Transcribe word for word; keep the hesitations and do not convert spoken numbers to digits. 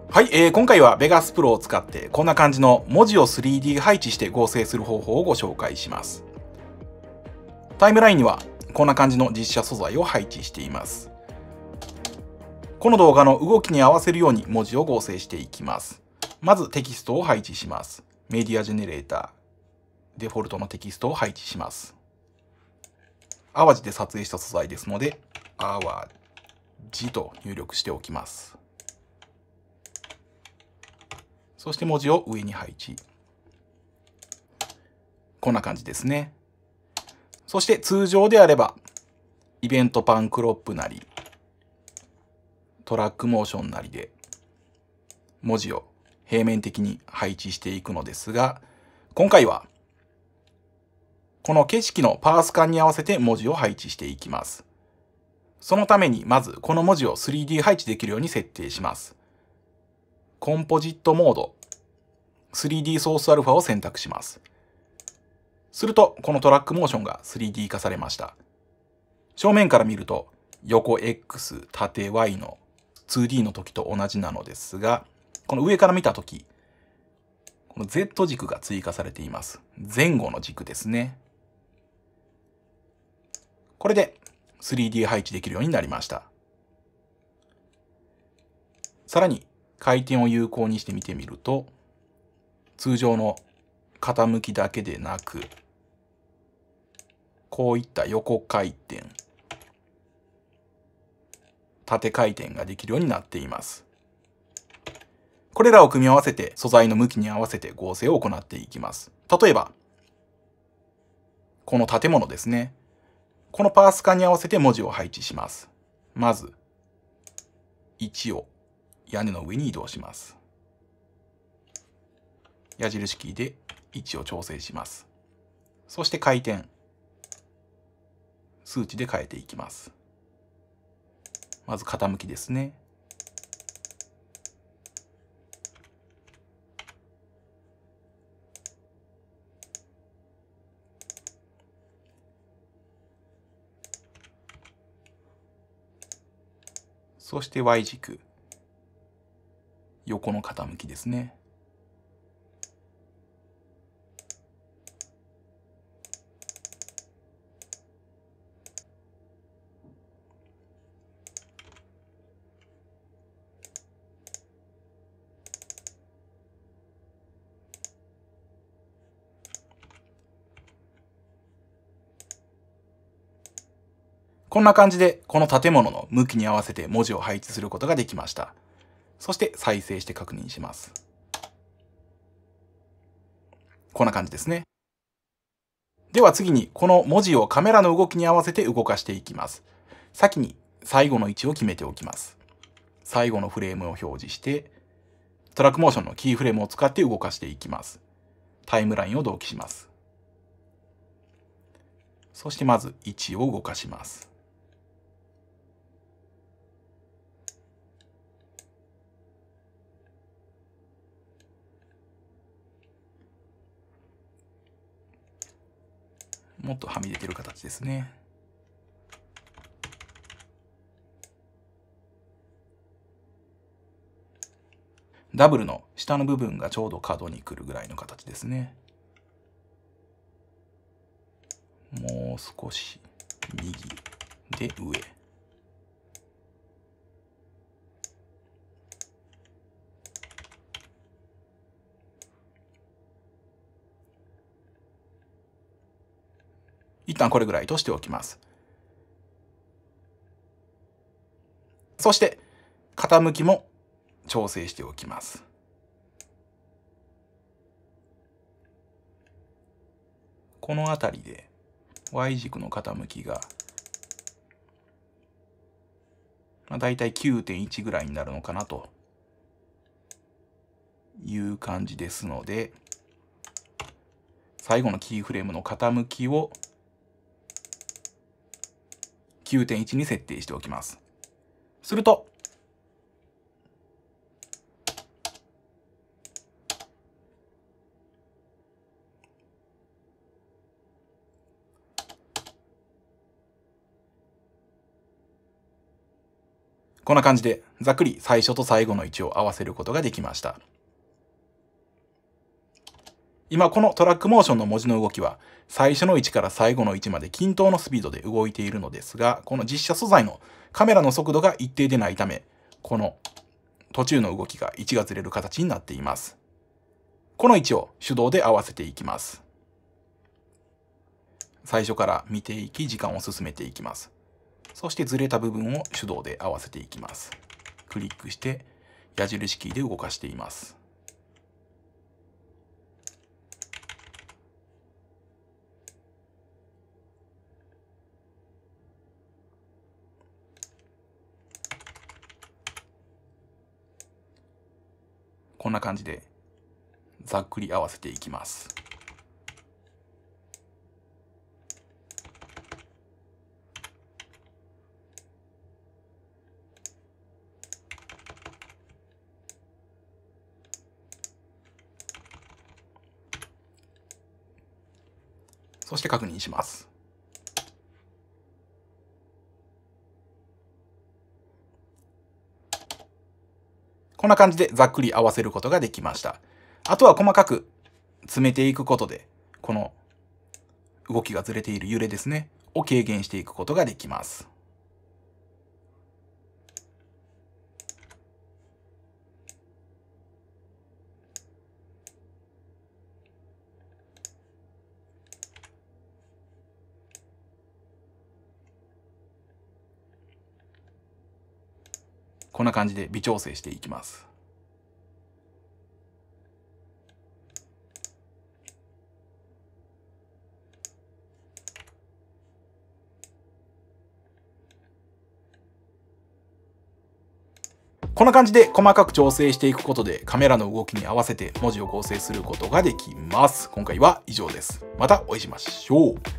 はい、えー、今回は Vegas Pro を使ってこんな感じの文字を スリーディー 配置して合成する方法をご紹介します。タイムラインにはこんな感じの実写素材を配置しています。この動画の動きに合わせるように文字を合成していきます。まずテキストを配置します。メディアジェネレーター、デフォルトのテキストを配置します。淡路で撮影した素材ですので、淡路と入力しておきます。そして文字を上に配置。こんな感じですね。そして通常であれば、イベントパンクロップなり、トラックモーションなりで、文字を平面的に配置していくのですが、今回は、この景色のパース感に合わせて文字を配置していきます。そのために、まずこの文字を スリーディー 配置できるように設定します。コンポジットモード、スリーディー ソースアルファを選択します。すると、このトラックモーションが スリーディー 化されました。正面から見ると、横 X、縦 Y の ツーディー の時と同じなのですが、この上から見た時、この Z 軸が追加されています。前後の軸ですね。これで スリーディー 配置できるようになりました。さらに、回転を有効にして見てみると、通常の傾きだけでなく、こういった横回転、縦回転ができるようになっています。これらを組み合わせて素材の向きに合わせて合成を行っていきます。例えば、この建物ですね。このパース感に合わせて文字を配置します。まず、位置を屋根の上に移動します。矢印キーで位置を調整します。そして回転、数値で変えていきます。まず傾きですね。そして Y 軸、横の傾きですね。こんな感じで、この建物の向きに合わせて文字を配置することができました。そして再生して確認します。こんな感じですね。では次に、この文字をカメラの動きに合わせて動かしていきます。先に最後の位置を決めておきます。最後のフレームを表示して、トラックモーションのキーフレームを使って動かしていきます。タイムラインを同期します。そしてまず位置を動かします。もっとはみ出てる形ですね。ダブルの下の部分がちょうど角に来るぐらいの形ですね。もう少し右で上。一旦これぐらいとしておきます。そして、傾きも調整しておきます。このあたりで Y 軸の傾きが、まあ、だいたい きゅうてんいち ぐらいになるのかなという感じですので、最後のキーフレームの傾きを きゅうてんいち に設定しておきます。すると、 こんな感じでざっくり最初と最後の位置を合わせることができました。今このトラックモーションの文字の動きは最初の位置から最後の位置まで均等のスピードで動いているのですが、この実写素材のカメラの速度が一定でないため、この途中の動きが位置がずれる形になっています。この位置を手動で合わせていきます。最初から見ていき、時間を進めていきます。そしてずれた部分を手動で合わせていきます。クリックして矢印キーで動かしています。こんな感じでざっくり合わせていきます。そして確認します。こんな感じでざっくり合わせることができました。あとは細かく詰めていくことで、この動きがずれている揺れですね、を軽減していくことができます。こんな感じで微調整していきます。こんな感じで細かく調整していくことでカメラの動きに合わせて文字を合成することができます。今回は以上です。またお会いしましょう。